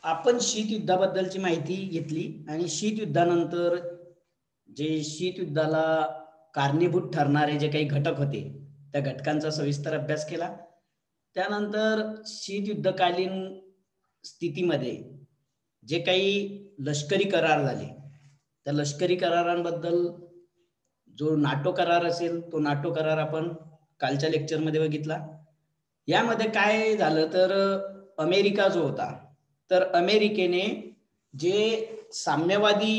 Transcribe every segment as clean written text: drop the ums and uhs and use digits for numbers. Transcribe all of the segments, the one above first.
आपण शीत युद्धाबद्दलची माहिती घेतली आणि शीत युद्धानंतर जे शीत युद्धाला कारणीभूत ठरणारे जे काही घटक होते त्या घटकांचा सविस्तर अभ्यास केला. त्यानंतर शीत युद्धकालीन स्थितीमध्ये जे काही लष्करी करार झाले त्या लष्करी करारांबद्दल जो नाटो करार असेल तो नाटो करार आपण कालच्या लेक्चरमध्ये बघितला. यामध्ये काय झालं तर अमेरिका जो होता तर अमेरिकेने जे साम्यवादी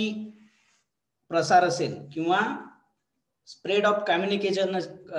प्रसार असेल किंवा स्प्रेड ऑफ कम्युनिकेशन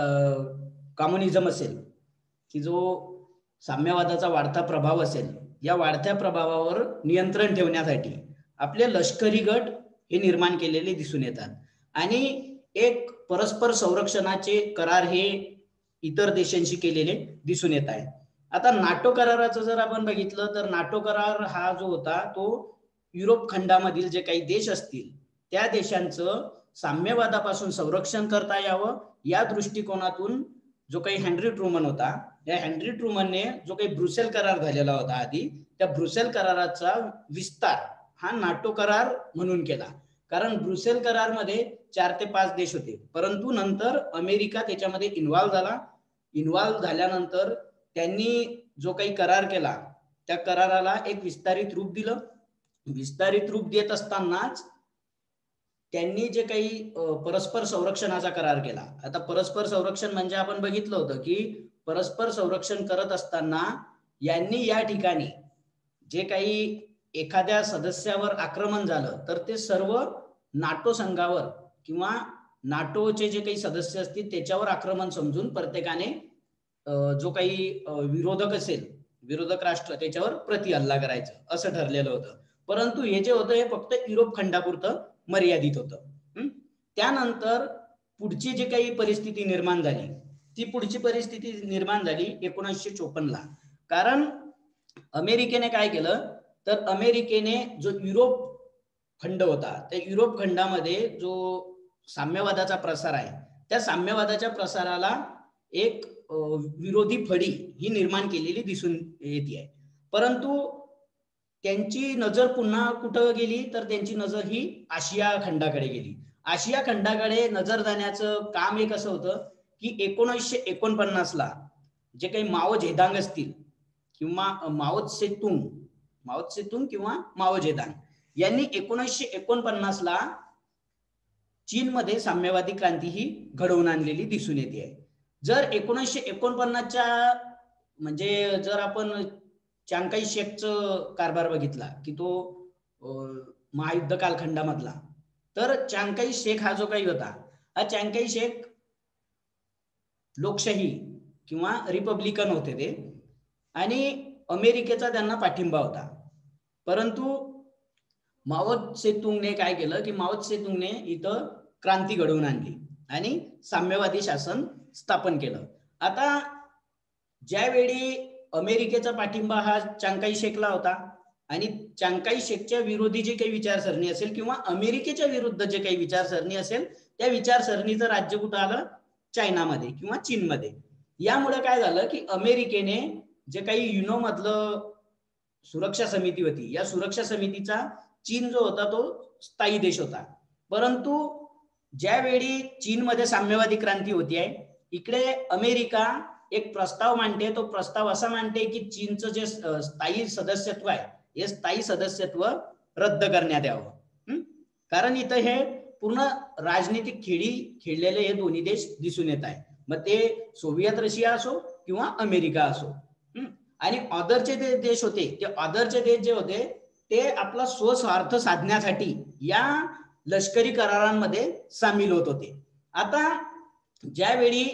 कम्युनिझम असेल की जो साम्यवादाचा वाढता प्रभाव असेल या वाढत्या प्रभावावर नियंत्रण ठेवण्यासाठी आपले लष्करी गट हे निर्माण केलेले दिसून येतात आणि एक परस्पर संरक्षणाचे करार हे इतर देशांशी केलेले दिसून येत आहे. आता नाटो कराराचं जर आपण बघितलं तर नाटो करार हा जो होता तो युरोप खंडामधील जे काही देश असतील त्या देशांचं साम्यवादापासून संरक्षण करता यावं या दृष्टिकोनातून जो काही हेनरी ट्रुमन होता या हेनरी ट्रुमनने जो काही ब्रुसेल करार झालेला होता आधी त्या ब्रुसेल कराराचा विस्तार हा नाटो करार म्हणून केला. कारण ब्रुसेल करारमध्ये 4 ते 5 देश होते परंतु नंतर अमेरिका त्याच्यामध्ये इन्व्हॉल्व झाल्यानंतर त्यांनी जो काही करार केला त्या कराराला एक विस्तारित रूप दिलं. विस्तारित रूप देत असतानाच त्यांनी जे काही परस्पर संरक्षणाचा करार केला. आता परस्पर संरक्षण म्हणजे आपण बघितलं होतं की परस्पर संरक्षण करत असताना यांनी या ठिकाणी जे काही एखाद्या सदस्यावर आक्रमण झालं तर ते सर्व नाटो संघावर किंवा नाटोचे जे काही सदस्य असतील त्याच्यावर आक्रमण समजून प्रत्येकाने जो काही विरोधक असेल विरोधक राष्ट्र त्याच्यावर प्रतिहल्ला करायचं असं ठरलेलं होतं. परंतु हे जे होतं हे फक्त युरोप खंडापुरतं मर्यादित होतं. त्यानंतर पुढची जी काही परिस्थिती निर्माण झाली ती पुढची परिस्थिती निर्माण झाली 1954 ला. कारण अमेरिकेने काय केलं तर अमेरिकेने जो युरोप खंड होता त्या युरोप खंडामध्ये जो साम्यवादाचा प्रसार आहे त्या साम्यवादाच्या प्रसाराला एक विरोधी फळी ही निर्माण केलेली दिसून येते आहे. परंतु त्यांची नजर पुन्हा कुठं गेली तर त्यांची नजर ही आशिया खंडाकडे गेली. आशिया खंडाकडे नजर जाण्याचं काम एक असं होतं की 1949 ला जे काही माओ झेदांग असतील किंवा माओ त्से किंवा माओ झेदांग यांनी 1949 ला चीनमध्ये साम्यवादी क्रांती ही घडवून आणलेली दिसून येते आहे. जर 1949च्या म्हणजे जर आपण चांगकाई शेकचं कारभार बघितला की तो महायुद्ध कालखंडामधला तर चांगकाई शेक हा जो काही होता हा चांगकाई शेक लोकशाही किंवा रिपब्लिकन होते ते आणि अमेरिकेचा त्यांना पाठिंबा होता. परंतु माओ त्से काय केलं की माओ त्से इथं क्रांती घडवून आणली आणि साम्यवादी शासन स्थापन केलं. आता ज्यावेळी अमेरिकेचा पाठिंबा हा चांगकाई शेकला होता आणि चांगकाई शेकच्या विरोधी जे काही विचारसरणी असेल किंवा अमेरिकेच्या विरुद्ध जे काही विचारसरणी असेल त्या विचारसरणीचं राज्य कुठं आलं चायनामध्ये किंवा चीनमध्ये. यामुळे काय झालं की अमेरिकेने जे काही युनो मधलं सुरक्षा समिती होती या सुरक्षा समितीचा चीन जो होता तो स्थायी देश होता. परंतु ज्यावेळी चीनमध्ये साम्यवादी क्रांती होती आहे इकडे अमेरिका एक प्रस्ताव मांडते. तो प्रस्ताव असा मांडते की चीनचं जे स्थायी सदस्यत्व आहे हे स्थायी सदस्यत्व रद्द करण्यात यावं. कारण इथं हे पूर्ण राजनीतिक खेळी खेळलेले हे दोन्ही देश दिसून येत आहे. मग ते सोव्हिएत रशिया असो किंवा अमेरिका असो. आणि ऑदरचे जे देश होते ते ऑदरचे देश जे होते ते आपला स्वस्वार्थ साधण्यासाठी या लष्करी करारांमध्ये सामील होत होते. आता ज्यावेळी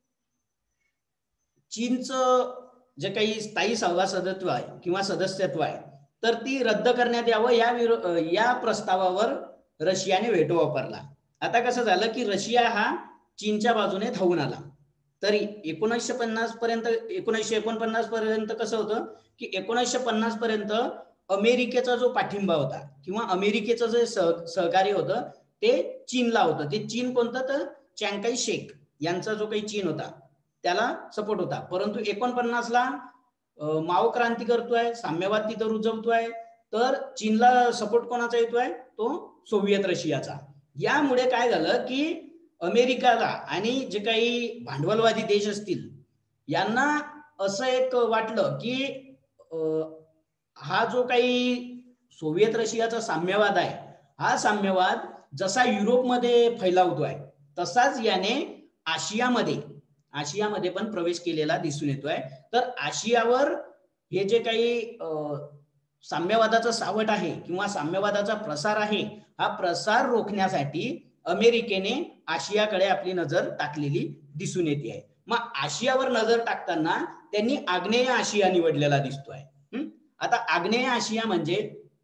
चीनचं जे काही स्थायी सभासदत्व आहे किंवा सदस्यत्व आहे तर ती रद्द करण्यात यावं या प्रस्तावावर रशियाने व्हेटो वापरला. आता कसं झालं की रशिया हा चीनच्या बाजूने धावून आला. तरी 1949 पर्यंत कसं होतं की 1950 पर्यंत अमेरिकेचा जो पाठिंबा होता किंवा अमेरिकेचं जे सहकार्य होतं ते चीनला होतं. ते चीन कोणतं तर चांगकाई शेक यांचा जो काही चीन होता त्याला सपोर्ट होता. परंतु 49 ला माओ क्रांती करतोय, साम्यवाद तिथं रुजवतोय तर चीनला सपोर्ट कोणाचा येतोय, तो सोव्हिएत रशियाचा. यामुळे काय झालं की अमेरिकाला आणि जे काही भांडवलवादी देश असतील यांना असं एक वाटलं की हा जो काही सोव्हिएत रशियाचा साम्यवाद आहे, हा साम्यवाद जसा युरोपमध्ये फैलावतोय तसाच याने आशियामध्ये पण प्रवेश केलेला दिसून येतोय. तर आशियावर हे जे काही साम्यवादाचा सावट आहे किंवा साम्यवादाचा प्रसार आहे, हा प्रसार रोखण्यासाठी अमेरिकेने आशियाकडे आपली नजर टाकलेली दिसून येते आहे. मग आशियावर नजर टाकताना त्यांनी आग्नेय आशिया निवडलेला दिसतोय. आता आग्नेय आशिया म्हणजे,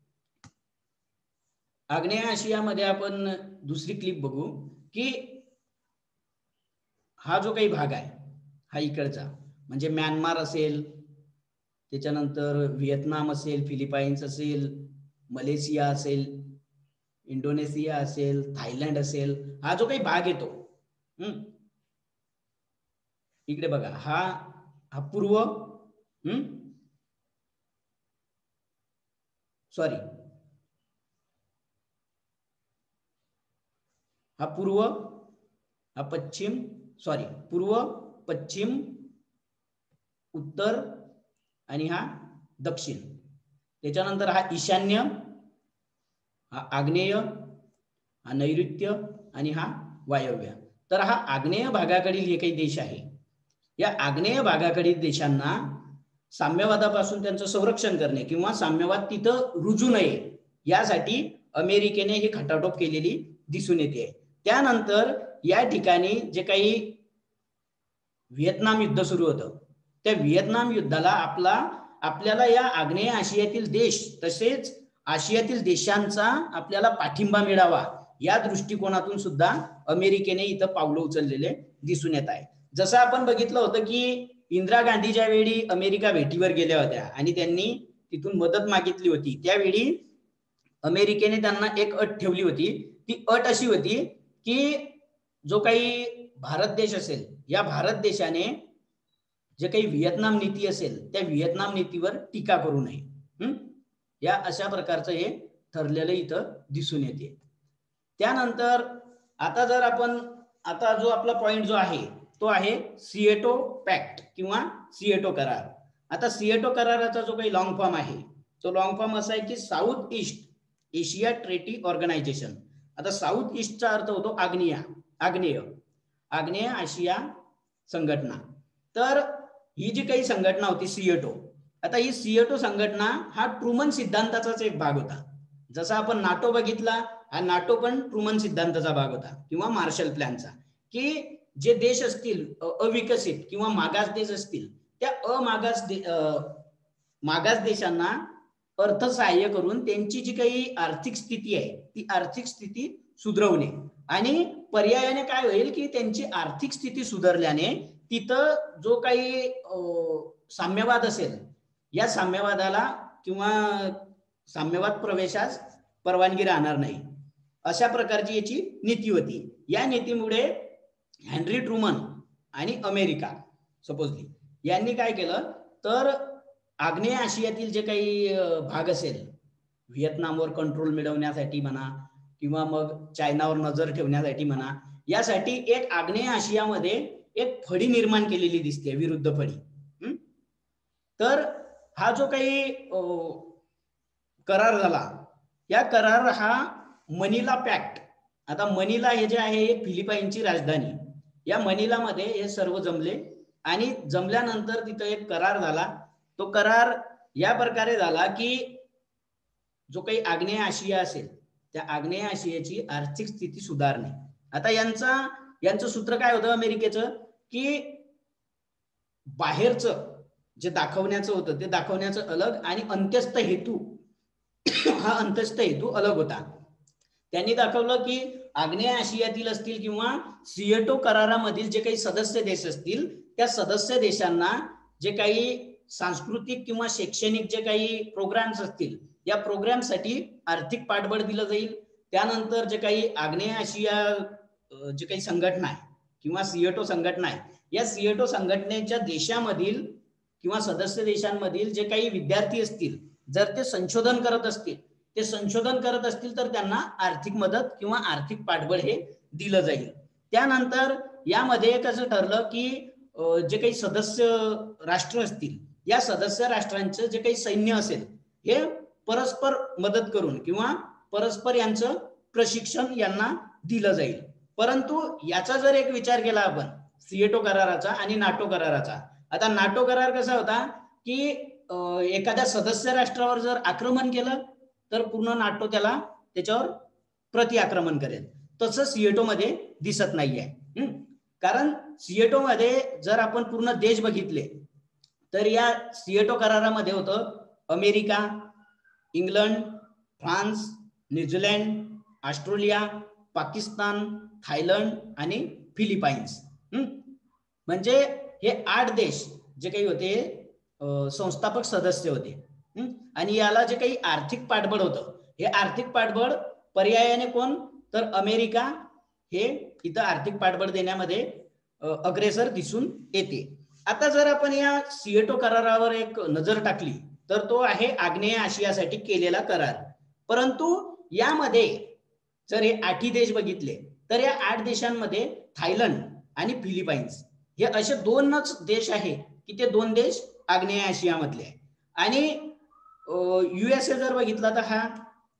आग्नेय आशियामध्ये आपण दुसरी क्लिप बघू की हा जो काही भाग आहे हा इकडचा म्हणजे म्यानमार असेल, त्याच्यानंतर व्हिएतनाम असेल, फिलिपाईन्स असेल, मलेशिया असेल, इंडोनेशिया असेल, थायलंड असेल, हा जो काही भाग येतो इकडे बघा, हा पूर्व सॉरी हा पूर्व, हा पश्चिम, सॉरी पूर्व, पश्चिम, उत्तर आणि हा दक्षिण. त्याच्यानंतर हा ईशान्य, हा आग्नेय, हा नैऋत्य आणि हा वायव्य. तर हा आग्नेय भागाकडील हे काही देश आहे, या आग्नेय भागाकडील देशांना साम्यवादापासून त्यांचं संरक्षण करणे किंवा साम्यवाद तिथं रुजू नये यासाठी अमेरिकेने ही खटाटोप केलेली दिसून येते. त्यानंतर या ठिकाणी जे काही व्हिएतनाम युद्ध सुरू होतं, त्या व्हिएतनाम युद्धाला आपल्याला या आग्नेय आशियातील देश तसेच आशियातील देशांचा आपल्याला पाठिंबा मिळावा या दृष्टिकोनातून सुद्धा अमेरिकेने इथं पावलं उचललेले दिसून येत आहे. जसं आपण बघितलं होतं की इंदिरा गांधी ज्या वेळी अमेरिका भेटीवर गेल्या होत्या आणि त्यांनी तिथून मदत मागितली होती, त्यावेळी अमेरिकेने त्यांना एक अट ठेवली होती. ती अट अशी होती की जो काही भारत देश असेल, या भारत देशाने जे काही व्हिएतनाम नीती असेल त्या व्हिएतनाम नीतीवर टीका करू नये. या अशा प्रकारचं हे ठरलेलं इथं दिसून येते. त्यानंतर आता जर आपण आता जो आपला पॉइंट जो आहे तो आहे सिएटो पॅक्ट किंवा सिएटो करार. आता सिएटो कराराचा जो काही लॉंग फॉर्म आहे तो लॉंग फॉर्म असा आहे की South East Asia Treaty Organisation. आता साऊथ ईस्टचा अर्थ होतो आग्नेय आशिया संघटना. तर ही जी काही संघटना होती सिएटो, आता ही सिएटो संघटना हा ट्रुमन सिद्धांताचाच एक भाग होता. जसा आपण नाटो बघितला, हा नाटो पण ट्रुमन सिद्धांताचा भाग होता किंवा मार्शल प्लॅनचा, की जे देश असतील अविकसित किंवा मागास देश असतील त्या मागास देशांना अर्थसहाय्य करून त्यांची जी काही आर्थिक स्थिती आहे ती आर्थिक स्थिती सुधारवणे आणि पर्यायाने काय होईल की त्यांची आर्थिक स्थिती सुधारल्याने तिथं जो काही साम्यवाद असेल या साम्यवादाला किंवा साम्यवाद प्रवेशास परवानगी राहणार नाही, अशा प्रकारची याची नीती होती. या नीतीमुळे हेनरी ट्रुमन आणि अमेरिका सपोजली यांनी काय केलं तर आग्नेय आशियातील जे काही भाग असेल, व्हिएतनामवर कंट्रोल मिळवण्यासाठी म्हणा किंवा मग चायनावर नजर ठेवण्यासाठी म्हणा, यासाठी एक आग्नेय आशियामध्ये एक फडी निर्माण केलेली दिसते, विरुद्ध फडी. तर हा जो काही करार झाला, या करार हा मनिला पॅक्ट. आता मनिला हे जे आहे फिलिपाईनची राजधानी, या मनिलामध्ये हे सर्व जमले आणि जमल्यानंतर तिथं एक करार झाला. तो करार या प्रकारे झाला की जो काही आग्नेय आशिया असेल त्या आग्नेय आशियाची आर्थिक स्थिती सुधारणे. आता यांचं सूत्र काय होतं अमेरिकेचं की बाहेरचं जे दाखवण्याचं होतं ते दाखवण्याचं अलग आणि अंत्यस्थ हेतू हा अंत्यस्थ हेतू अलग होता. त्यांनी दाखवलं की आग्नेय आशियातील असतील किंवा सिएटो करारामधील जे काही सदस्य देश असतील त्या सदस्य देशांना जे काही सांस्कृतिक किंवा शैक्षणिक जे काही प्रोग्राम्स असतील या प्रोग्रामसाठी आर्थिक पाठबळ दिलं जाईल. त्यानंतर जे काही आग्नेय आशिया जे काही संघटना आहे किंवा सिएटो संघटना आहे, या सिएटो संघटनेच्या देशामधील किंवा सदस्य देशांमधील जे काही विद्यार्थी असतील जर ते संशोधन करत असतील तर त्यांना आर्थिक मदत किंवा आर्थिक पाठबळ हे दिलं जाईल. त्यानंतर यामध्ये कसं ठरलं की जे काही सदस्य राष्ट्र असतील, या सदस्य राष्ट्रांचं जे काही सैन्य असेल हे परस्पर मदत करून किंवा परस्पर यांचं प्रशिक्षण यांना दिलं जाईल. परंतु याचा जर एक विचार केला आपण सिएटो कराराचा आणि नाटो कराराचा, आता नाटो करार कसा होता की एखाद्या सदस्य राष्ट्रावर जर आक्रमण केलं तर पूर्ण नाटो त्याच्यावर प्रति आक्रमण करेल. तसं सिएटो मध्ये दिसत नाहीये. कारण सिएटो मध्ये जर आपण पूर्ण देश बघितले तर या सिएटो करारामध्ये होतं America, England, France, New Zealand, Australia, Pakistan, Thailand आणि फिलिपाईन्स. म्हणजे हे 8 देश जे काही होते संस्थापक सदस्य होते. आणि याला जे काही आर्थिक पाठबळ होतं, हे आर्थिक पाठबळ पर्यायाने कोण, तर अमेरिका हे इथं आर्थिक पाठबळ देण्यामध्ये अग्रेसर दिसून येते. आता जर आपण या सिएटो करारावर एक नजर टाकली तर तो आहे आग्नेय आशियासाठी केलेला करार. परंतु यामध्ये जर हे 8 देश बघितले तर या 8 देशांमध्ये थायलंड आणि फिलिपाईन्स हे असे 2च देश आहे की ते 2 देश आग्नेय आशियामधले आहे. आणि USA जर बघितला तर हा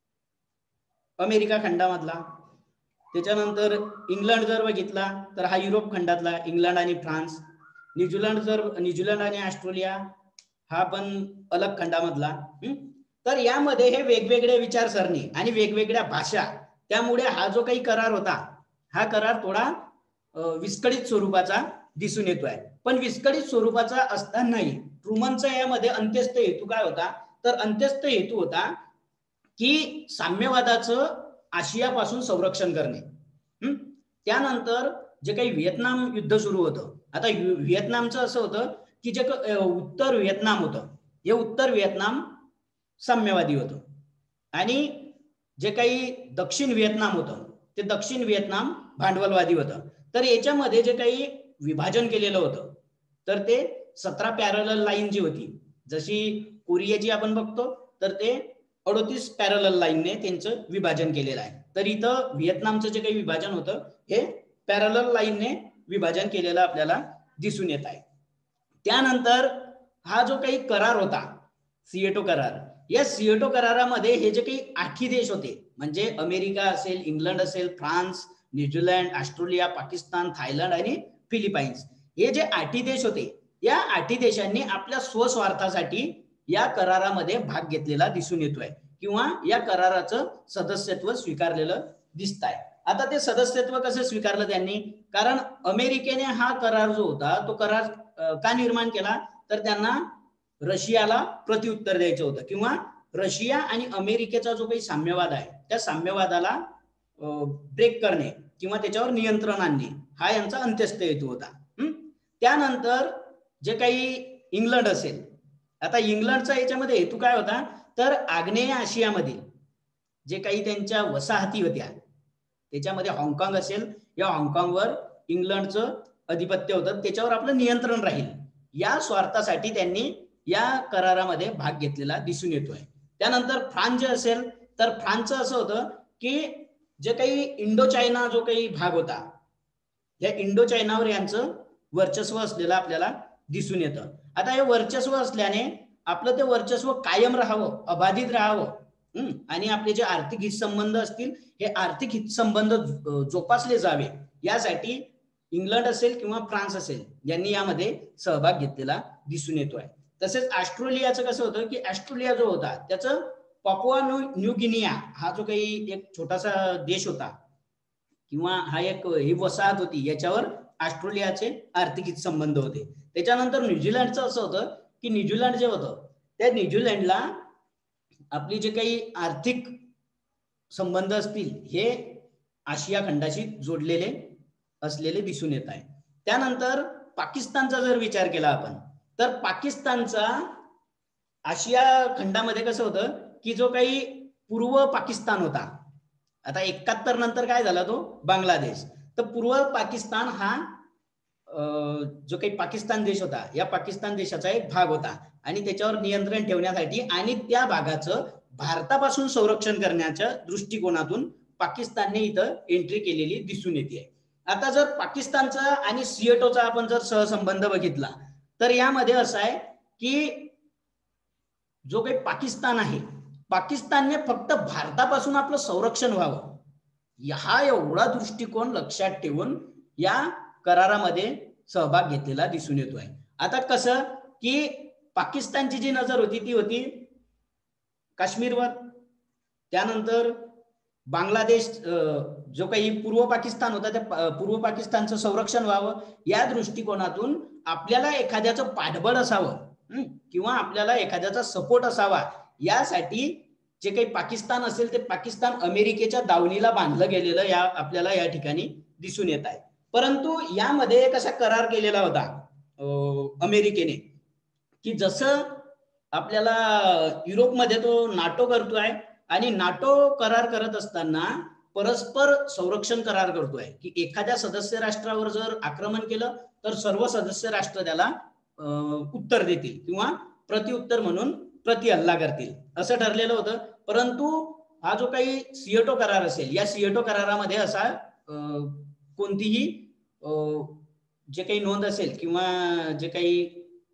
अमेरिका खंडामधला, त्याच्यानंतर इंग्लंड जर बघितला तर हा युरोप खंडातला, इंग्लंड आणि फ्रान्स. न्यूझीलंड आणि ऑस्ट्रेलिया हा पण अलग खंडामधला. तर यामध्ये हे वेगवेगळे विचारसरणी आणि वेगवेगळ्या भाषा, त्यामुळे हा जो काही करार होता हा करार थोडा विस्कळीत स्वरूपाचा दिसून येतोय. पण विस्कळीत स्वरूपाचा असतानाही ट्रुमनचा यामध्ये अंत्यस्थ हेतू काय होता, तर अंत्यस्थ हेतू होता की साम्यवादाचं आशियापासून संरक्षण करणे. त्यानंतर जे काही व्हिएतनाम युद्ध सुरू होतं, आता व्हिएतनामचं असं होतं की जे उत्तर व्हिएतनाम होतं हे उत्तर व्हिएतनाम साम्यवादी होतं आणि जे काही दक्षिण व्हिएतनाम होतं ते दक्षिण व्हिएतनाम भांडवलवादी होतं. तर याच्यामध्ये जे काही विभाजन केलेलं होतं तर ते 17 पॅरलल लाईन जी होती, जशी कोरियाची आपण बघतो तर ते 38 पॅरलल लाईनने त्यांचं विभाजन केलेलं आहे. तर इथं व्हिएतनामचं जे काही विभाजन होतं हे पॅरलल लाईनने विभाजन केलेलं आपल्याला दिसून येत आहे. त्यानंतर हा जो काही करार होता सिएटो करार, या सिएटो करारामध्ये हे जे काही 8 देश होते म्हणजे अमेरिका असेल, इंग्लंड असेल, France, New Zealand, Australia, Pakistan, Thailand आणि फिलिपाईन्स, हे जे 8 देश होते या 8 देशांनी आपल्या स्वस्वार्थासाठी या करारामध्ये भाग घेतलेला दिसून येतोय किंवा या कराराचं सदस्यत्व स्वीकारलेलं दिसत आहे. आता ते सदस्यत्व कसं स्वीकारलं त्यांनी, कारण अमेरिकेने हा करार जो होता तो करार का निर्माण केला, तर त्यांना रशियाला प्रत्युत्तर द्यायचं होतं किंवा रशिया आणि अमेरिकेचा जो काही साम्यवाद आहे त्या साम्यवादाला ब्रेक करणे किंवा त्याच्यावर नियंत्रण आणणे हा यांचा अंत्यस्थ हेतू होता. त्यानंतर जे काही इंग्लंड असेल, आता इंग्लंडचा याच्यामध्ये हेतू काय होता, तर आग्नेय आशियामधील जे काही त्यांच्या वसाहती होत्या त्याच्यामध्ये हाँगकाँग असेल, या हाँगकाँगवर इंग्लंडचं अधिपत्य होतं, त्याच्यावर आपलं नियंत्रण राहील या स्वार्थासाठी त्यांनी या करारामध्ये भाग घेतलेला दिसून येतोय. त्यानंतर फ्रान्स जे असेल तर फ्रान्सचं असं होतं की जे काही इंडो चायना जो काही भाग होता या इंडो चायनावर यांचं वर्चस्व असलेलं आपल्याला दिसून येतं. आता हे वर्चस्व असल्याने आपलं ते वर्चस्व कायम राहावं, अबाधित राहावं आणि आपले जे आर्थिक हितसंबंध असतील हे आर्थिक हितसंबंध जोपासले जावे यासाठी इंग्लंड असेल किंवा फ्रान्स असेल यांनी यामध्ये सहभाग घेतलेला दिसून येतोय. तसेच ऑस्ट्रेलियाचं कसं होतं की ऑस्ट्रेलिया जो होता त्याचं पापुआ न्यू गिनिया हा जो काही एक छोटासा देश होता किंवा हा एक ही वसाहत होती, याच्यावर ऑस्ट्रेलियाचे आर्थिक हितसंबंध होते. त्याच्यानंतर न्यूझीलंडचं असं होतं की न्यूझीलंड जे होतं त्या न्यूझीलंडला आपली जे काही आर्थिक संबंध असतील हे आशिया खंडाशी जोडलेले असलेले दिसून येत आहे. त्यानंतर पाकिस्तानचा जर विचार केला आपण तर पाकिस्तानचा आशिया खंडामध्ये कसं होतं की जो काही पूर्व पाकिस्तान होता, आता 71 नंतर काय झाला तो बांगलादेश, तर पूर्व पाकिस्तान हा जो काही पाकिस्तान देश होता, या पाकिस्तान देशाचा एक भाग होता आणि त्याच्यावर नियंत्रण ठेवण्यासाठी आणि त्या भागाचं भारतापासून संरक्षण करण्याच्या दृष्टिकोनातून पाकिस्तानने इथं एंट्री केलेली दिसून येते. आता जर पाकिस्तानचा आणि सिएटोचा आपण जर सहसंबंध बघितला तर यामध्ये असं आहे की जो काही पाकिस्तान आहे, पाकिस्तानने फक्त भारतापासून आपलं संरक्षण व्हावं हा एवढा दृष्टिकोन लक्षात ठेवून या करारामध्ये सहभाग घेतलेला दिसून येतोय. आता कसं की पाकिस्तानची जी नजर होती ती होती काश्मीरवर, त्यानंतर बांगलादेश जो काही पूर्व पाकिस्तान होता त्या पूर्व पाकिस्तानचं संरक्षण व्हावं या दृष्टिकोनातून आपल्याला एखाद्याचं पाठबळ असावं किंवा आपल्याला एखाद्याचा सपोर्ट असावा यासाठी जे काही पाकिस्तान असेल ते पाकिस्तान अमेरिकेच्या दावणीला बांधलं गेलेलं या आपल्याला या ठिकाणी दिसून येत आहे. परंतु यामध्ये एक असा करार केलेला होता अमेरिकेने की जसं आपल्याला युरोपमध्ये तो नाटो करतोय आणि नाटो करार करत असताना परस्पर संरक्षण करार करतोय की एखाद्या सदस्य राष्ट्रावर जर आक्रमण केलं तर सर्व सदस्य राष्ट्र त्याला उत्तर देतील किंवा प्रत्युत्तर म्हणून प्रतिहल्ला करतील असं ठरलेलं होतं. परंतु हा जो काही सिएटो करार असेल या सिएटो करारामध्ये असा कोणतीही जे काही नोंद असेल किंवा जे काही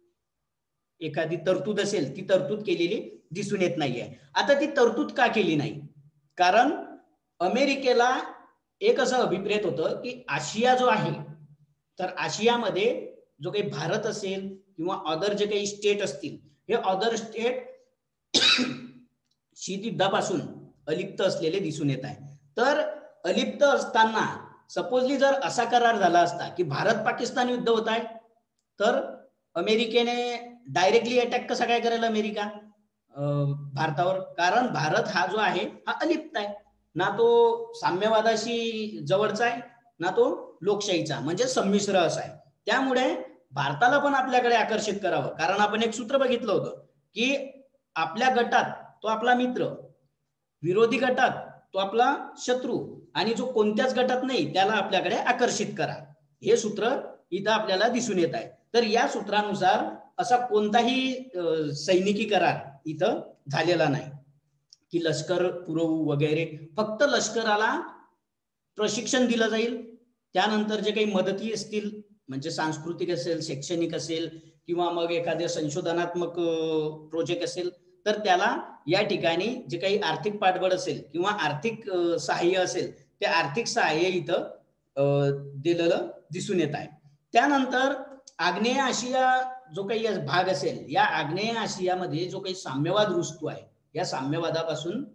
एखादी तरतूद असेल ती तरतूद केलेली दिसून येत नाहीये. आता ती तरतूद का केली नाही? कारण अमेरिकेला एक असं अभिप्रेत होतं की आशिया जो आहे तर आशियामध्ये जो काही भारत असेल किंवा अदर जे काही स्टेट असतील हे अदर स्टेट शीतयुद्धापासून अलिप्त असलेले दिसून येत आहे. तर अलिप्त असताना सपोजली जर असा करार झाला असता की भारत पाकिस्तान युद्ध होत आहे तर अमेरिकेने डायरेक्टली अटॅक कसा काय करेल अमेरिका भारतावर? कारण भारत हा जो आहे हा अलिप्त आहे, ना तो साम्यवादाशी जवळचा आहे ना तो लोकशाहीचा म्हणजे संमिश्र असा आहे. त्यामुळे भारताला पण आपल्याकडे आकर्षित करावं, कारण आपण एक सूत्र बघितलं होतं की आपल्या गटात तो आपला मित्र, विरोधी गटात तो आपला शत्रू आणि जो कोणत्याच गटात नाही त्याला आपल्याकडे आकर्षित करा, हे सूत्र इथं आपल्याला दिसून येत आहे. तर या सूत्रानुसार असा कोणताही सैनिकी करार इथं झालेला नाही की लष्कर पुरवू वगैरे, फक्त लष्कराला प्रशिक्षण दिलं जाईल, त्यानंतर जे काही मदती असतील म्हणजे सांस्कृतिक असेल, शैक्षणिक असेल किंवा मग एखाद्या संशोधनात्मक प्रोजेक्ट असेल तर त्याला या ठिकाणी जे काही आर्थिक पाठबळ असेल किंवा आर्थिक सहाय्य असेल ते आर्थिक सहाय्य इथं दिलेलं दिसून येत आहे. त्यानंतर आग्नेय आशिया जो काही भाग असेल या आग्नेय आशियामध्ये जो काही साम्यवाद रुजतो आहे या साम्यवादापासून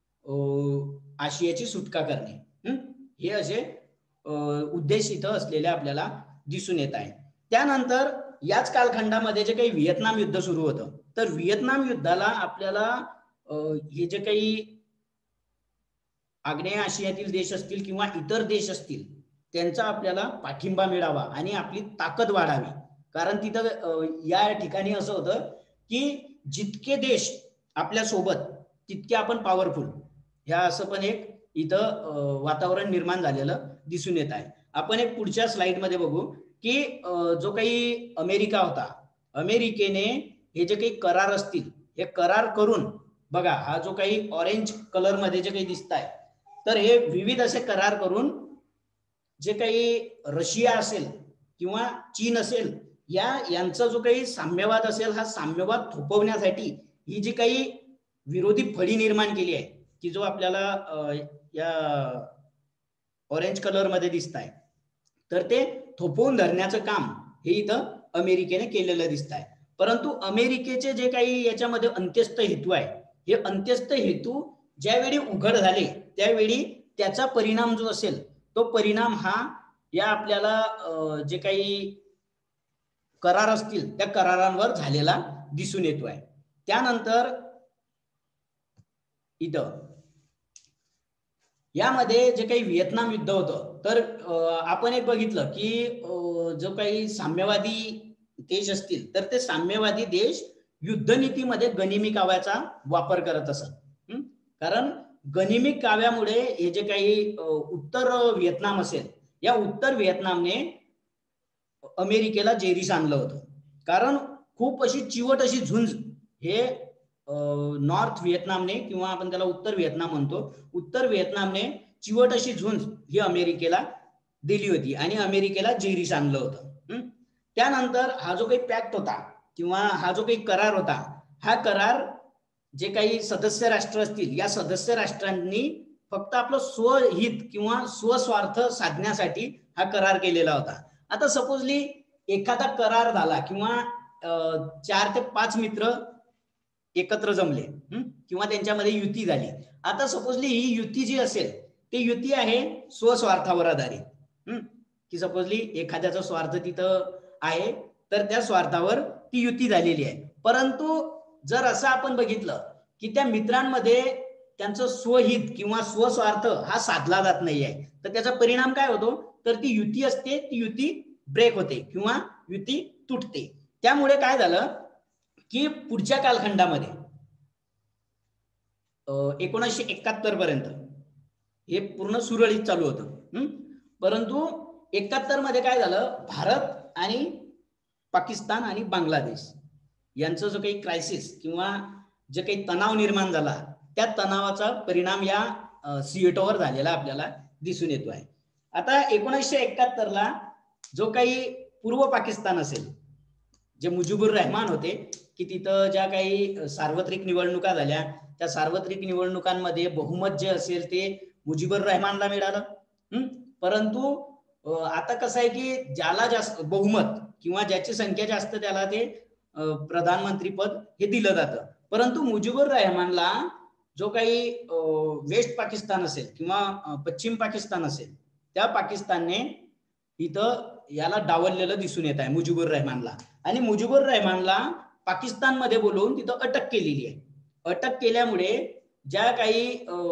आशियाची सुटका करणे हे असे उद्देश इथं असलेले आपल्याला दिसून येत आहे. त्यानंतर याच कालखंडामध्ये जे काही व्हिएतनाम युद्ध सुरू होतं तर व्हिएतनाम युद्धाला आपल्याला हे जे काही आग्नेय आशियातील देश असतील किंवा इतर देश असतील त्यांचा आपल्याला पाठिंबा मिळावा आणि आपली ताकद वाढावी. कारण तिथं या ठिकाणी असं होतं की जितके देश आपल्या सोबत तितके आपण पॉवरफुल, ह्या असं पण एक इथं वातावरण निर्माण झालेलं दिसून येत आहे. आपण एक पुढच्या स्लाइड मध्ये बघू की जो काही अमेरिका होता, अमेरिकेने हे जे काही करार असतील हे करार करून बघा, हा जो काही ऑरेंज कलर मध्ये जे काही दिसत आहे तर हे विविध असे करार करून जे काही रशिया असेल किंवा चीन असेल यांचा जो काही साम्यवाद असेल हा साम्यवाद थोपवण्यासाठी ही जी काही विरोधी फळी निर्माण केली आहे की जो आपल्याला या ऑरेंज कलर मध्ये दिसत आहे तर ते थोपवून धरण्याचं काम हे इथं अमेरिकेने केलेलं दिसत आहे. परंतु अमेरिकेचे जे काही याच्यामध्ये अंत्यस्थ हेतू आहे हे अंत्यस्थ हेतू ज्यावेळी उघड झाले त्यावेळी त्याचा परिणाम जो असेल तो परिणाम हा या आपल्याला जे काही करार असतील त्या करारांवर झालेला दिसून येतो आहे. त्यानंतर इथं यामध्ये जे काही व्हिएतनाम युद्ध होतं तर आपण एक बघितलं की जो काही साम्यवादी देश असतील तर ते साम्यवादी देश युद्धनीतीमध्ये गनिमी काव्याचा वापर करत असत. कारण गनिमी काव्यामुळे हे जे काही उत्तर व्हिएतनाम असेल या उत्तर व्हिएतनामने अमेरिकेला जेरीस आणलं होतं. कारण खूप अशी चिवट अशी झुंज हे नॉर्थ व्हिएतनामने किंवा आपण त्याला उत्तर व्हिएतनाम म्हणतो, उत्तर व्हिएतनामने चिवट अशी झुंज ही अमेरिकेला दिली होती आणि अमेरिकेला जेरीस आणलं होतं. त्यानंतर हा जो काही पॅक्ट होता किंवा हा जो काही करार होता, हा करार जे काही सदस्य राष्ट्र असतील या सदस्य राष्ट्रांनी फक्त आपलं स्वहित किंवा स्वस्वार्थ साधण्यासाठी हा करार केलेला होता. आता सपोजली एखादा करार झाला किंवा 4 ते 5 मित्र एकत्र जमले किंवा त्यांच्यामध्ये युती झाली. आता सपोजली ही युती जी असेल ती युती आहे स्वस्वार्थावर आधारित, की सपोजली एखाद्याचा स्वार्थ तिथं आहे तर त्या स्वार्थावर ती युती झालेली आहे. परंतु जर असं आपण बघितलं की त्या मित्रांमध्ये त्यांचं स्वहित किंवा स्वस्वार्थ हा साधला जात नाही आहे, तर त्याचा परिणाम काय होतो, तर ती युती असते ती युती ब्रेक होते किंवा युती तुटते. त्यामुळे काय झालं की पुढच्या कालखंडामध्ये 1971 पर्यंत हे पूर्ण सुरळीत चालू होतं. परंतु 71 मध्ये काय झालं, भारत आणि पाकिस्तान आणि बांगलादेश यांचं जो काही क्रायसिस किंवा जे काही तणाव निर्माण झाला, त्या तणावाचा परिणाम या सिएटोवर झालेला आपल्याला दिसून येतो आहे. आता 1971 ला जो काही पूर्व पाकिस्तान असेल, जे मुजीबुर रहमान होते, की तिथं ज्या काही सार्वत्रिक निवडणुका झाल्या, त्या सार्वत्रिक निवडणुकांमध्ये बहुमत जे असेल ते मुजीबुर रहमानला मिळालं. परंतु आता कसं आहे की ज्याला जास्त बहुमत किंवा ज्याची संख्या जास्त त्याला ते प्रधानमंत्री पद हे दिलं जातं. परंतु मुजीबुर रहमानला जो काही वेस्ट पाकिस्तान असेल किंवा पश्चिम पाकिस्तान असेल, त्या पाकिस्तानने इथं याला डावललेलं दिसून येत आहे मुजीबुर रहमानला. आणि मुजीबुर रहमानला पाकिस्तानमध्ये बोलवून तिथं अटक केलेली आहे. अटक केल्यामुळे ज्या काही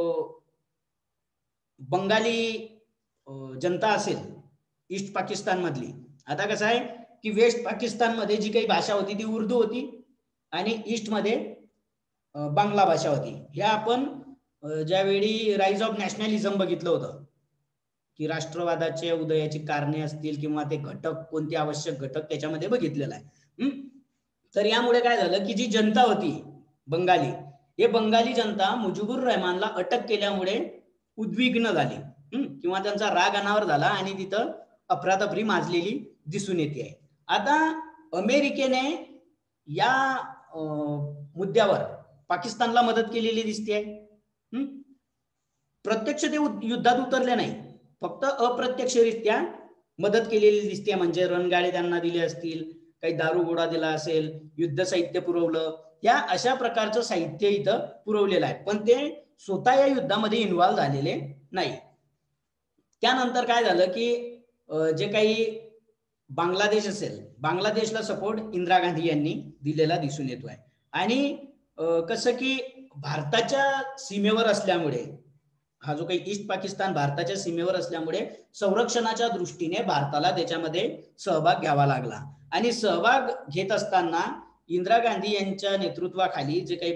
बंगाली जनता असेल ईस्ट पाकिस्तान मधली, आता कसं आहे की वेस्ट पाकिस्तान मध्ये जी काही भाषा होती ती उर्दू होती आणि ईस्ट मध्ये बांगला भाषा होती. ह्या आपण ज्यावेळी राईज ऑफ नॅशनलिझम बघितलं होतं, की राष्ट्रवादाच्या उदयाची कारणे असतील किंवा ते घटक कोणते आवश्यक घटक त्याच्यामध्ये बघितलेला आहे. तर यामुळे काय झालं की जी जनता होती बंगाली, हे बंगाली जनता मुजीबुर रहमानला अटक केल्यामुळे उद्विग्न झाली किंवा त्यांचा राग अनावर झाला आणि तिथं अफरातफरी माजलेली दिसून येते आहे. आता अमेरिकेने या मुद्द्यावर पाकिस्तानला मदत केलेली दिसते आहे. प्रत्यक्ष ते युद्धात उतरले नाही, फक्त अप्रत्यक्षरित्या मदत केलेली दिसते. म्हणजे रणगाडे त्यांना दिले असतील, काही दारूगोळा दिला असेल, युद्ध साहित्य पुरवलं, या अशा प्रकारचं साहित्य इथं पुरवलेलं आहे, पण ते स्वतः या युद्धामध्ये इन्व्हॉल्व झालेले नाही. त्यानंतर काय झालं की जे काही बांगलादेश असेल, बांगलादेशला सपोर्ट इंदिरा गांधी यांनी दिलेला दिसून येतो आहे. आणि कसं की भारताच्या सीमेवर असल्यामुळे, हा जो काही ईस्ट पाकिस्तान भारताच्या सीमेवर असल्यामुळे संरक्षणाच्या दृष्टीने भारताला त्याच्यामध्ये सहभाग घ्यावा लागला. आणि सहभाग घेत असताना इंदिरा गांधी यांच्या नेतृत्वाखाली जे काही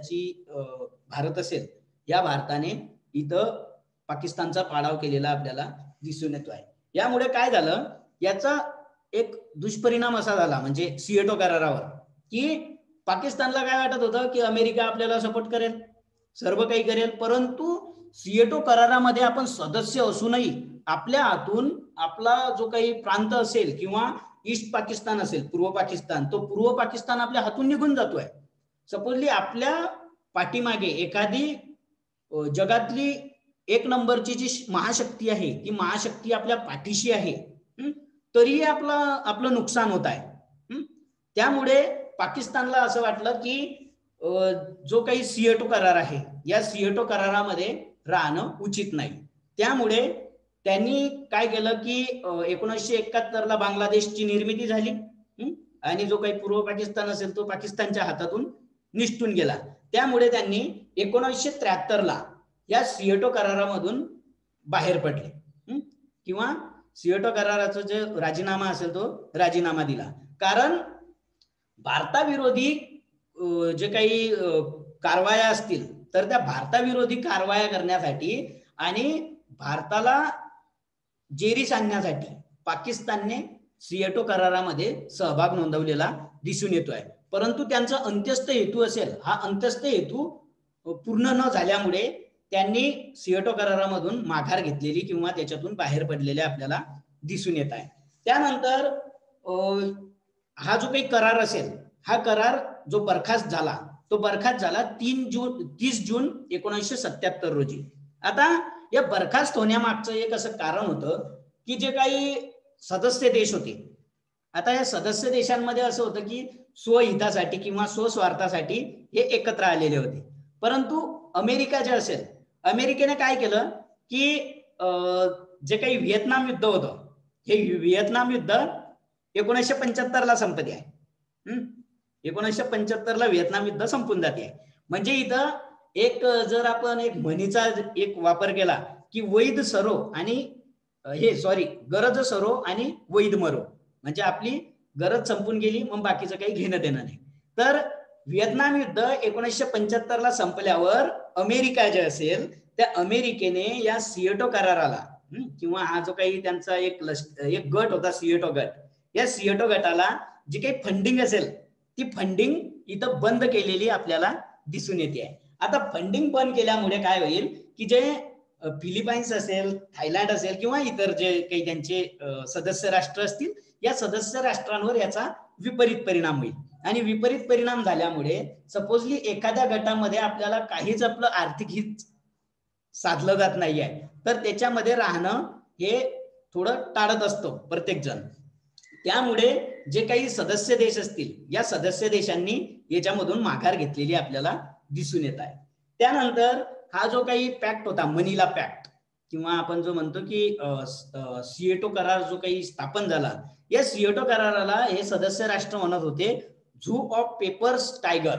भारत असेल, या भारताने इथं पाकिस्तानचा पाडाव केलेला आपल्याला दिसून येतो आहे. यामुळे काय झालं, याचा एक दुष्परिणाम असा झाला म्हणजे सिएटो करारावर, की पाकिस्तानला काय वाटत होतं की अमेरिका आपल्याला सपोर्ट करेल, सर्व काही करेल, परंतु सिएटो करारामध्ये आपण सदस्य असूनही आपल्या हातून आपला जो काही प्रांत असेल किंवा ईस्ट पाकिस्तान असेल, पूर्व पाकिस्तान, तो पूर्व पाकिस्तान आपल्या हातून निघून जातोय. सपोजली आपल्या पाठीमागे एखादी जगातली एक नंबरची जी महाशक्ती आहे, ती महाशक्ती आपल्या पाठीशी आहे, तरीही आपलं नुकसान होत आहे. त्यामुळे पाकिस्तानला असं वाटलं की जो काही सिएटो करार आहे, या सिएटो करारामध्ये राहणं उचित नाही. त्यामुळे त्यांनी काय केलं की 1971 ला बांगलादेशची निर्मिती झाली आणि जो काही पूर्व पाकिस्तान असेल तो पाकिस्तानच्या हातातून निसटून गेला. त्यामुळे त्यांनी 1973 ला या सिएटो करारामधून बाहेर पडले किंवा सिएटो कराराचा जो राजीनामा असेल तो राजीनामा दिला. कारण भारताविरोधी जे काही कारवाया असतील तर त्या भारताविरोधी कारवाया करण्यासाठी आणि भारताला जेरीस आणण्यासाठी पाकिस्तानने सिएटो करारामध्ये सहभाग नोंदवलेला दिसून येतोय. परंतु त्यांचा अंत्यस्थ हेतू असेल, हा अंत्यस्थ हेतू पूर्ण न झाल्यामुळे त्यांनी सिएटो करारामधून माघार घेतलेली किंवा त्याच्यातून बाहेर पडलेले आपल्याला दिसून येत आहे. त्यानंतर हा जो काही करार असेल, हा करार जो बरखास्त झाला, तो बरखास्त झाला 30 जून 1977 रोजी. आता या बरखास्त होण्यामागचं एक असं कारण होतं की जे काही सदस्य देश होते, आता या सदस्य देशांमध्ये असं होतं की स्वहितासाठी किंवा स्वस्वार्थासाठी हे एकत्र आलेले होते. परंतु अमेरिका जे असेल, अमेरिकेने काय केलं की जे काही व्हिएतनाम युद्ध होतं, हे व्हिएतनाम युद्ध 1975 ला संपते आहे. 1975 ला व्हिएतनाम युद्ध संपून जाते. म्हणजे इथं एक जर आपण एक म्हणीचा एक वापर केला की वैध सरो आणि गरज सरो आणि वैध मरो, म्हणजे आपली गरज संपून गेली, मग बाकीचं काही घेणं देणं नाही. तर व्हिएतनाम युद्ध 1975 ला संपल्यावर अमेरिका जे असेल, त्या अमेरिकेने या सिएटो कराराला किंवा हा जो काही त्यांचा एक गट होता सिएटो गट, या सिएटो गटाला जी काही फंडिंग असेल ती फंडिंग इथं बंद केलेली आपल्याला दिसून येते आहे. आता फंडिंग बंद केल्यामुळे काय होईल की जे फिलिपाईन्स असेल, थायलंड असेल किंवा इतर जे काही त्यांचे सदस्य राष्ट्र असतील, या सदस्य राष्ट्रांवर याचा विपरीत परिणाम होईल. आणि विपरीत परिणाम झाल्यामुळे सपोजली एखाद्या गटामध्ये आपल्याला काहीच आपलं आर्थिक हित साधलं जात नाही आहे, तर त्याच्यामध्ये राहणं हे थोडं टाळत असतो प्रत्येक जण. त्यामुळे जे काही सदस्य देश असतील, या सदस्य देशांनी याच्यामधून माघार घेतलेली आपल्याला दिसून येत आहे. त्यानंतर हा जो काही पॅक्ट होता, मनिला पॅक्ट, किंवा आपण जो म्हणतो की सिएटो करार जो काही स्थापन झाला, या सिएटो कराराला हे सदस्य राष्ट्र म्हणत होते झू ऑफ पेपर्स टायगर.